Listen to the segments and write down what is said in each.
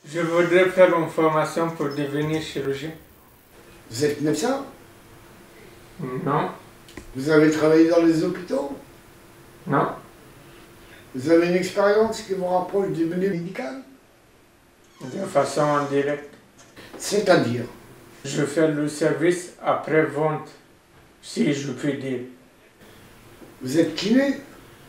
Je voudrais faire une formation pour devenir chirurgien. Vous êtes médecin? Non. Vous avez travaillé dans les hôpitaux? Non. Vous avez une expérience qui vous rapproche du milieu médical? De façon indirecte. C'est-à-dire? Je fais le service après-vente, si je puis dire. Vous êtes kiné?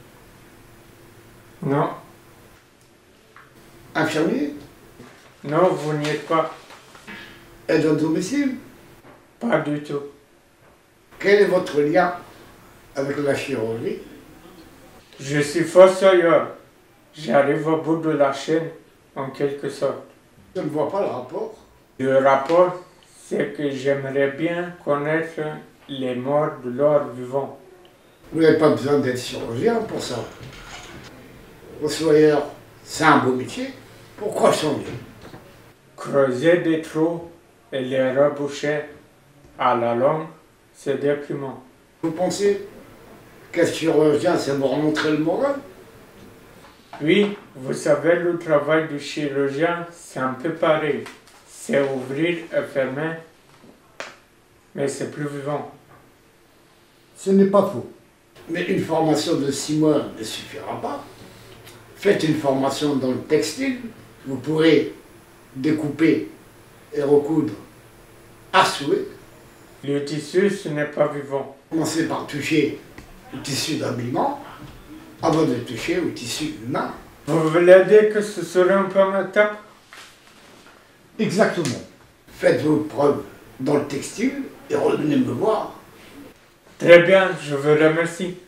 Non. Infirmier? Non, vous n'y êtes pas. Aide à domicile? Pas du tout. Quel est votre lien avec la chirurgie? Je suis fossoyeur. J'arrive au bout de la chaîne, en quelque sorte. Je ne vois pas le rapport. Le rapport, c'est que j'aimerais bien connaître les morts de leurs vivants. Vous n'avez pas besoin d'être chirurgien pour ça. Fossoyeur, c'est un beau métier. Pourquoi changer? Creuser des trous et les reboucher à la longue, c'est déprimant. Vous pensez qu'être chirurgien, c'est vous remontrer le moral? Oui, vous savez, le travail du chirurgien, c'est un peu pareil. C'est ouvrir et fermer, mais c'est plus vivant. Ce n'est pas faux. Mais une formation de 6 mois ne suffira pas. Faites une formation dans le textile. Vous pourrez découper et recoudre à souhait. Le tissu, ce n'est pas vivant. Commencez par toucher le tissu d'habillement avant de toucher au tissu humain. Vous voulez dire que ce serait un peu ma étape? Exactement. Faites vos preuves dans le textile et revenez me voir. Très bien, je vous remercie.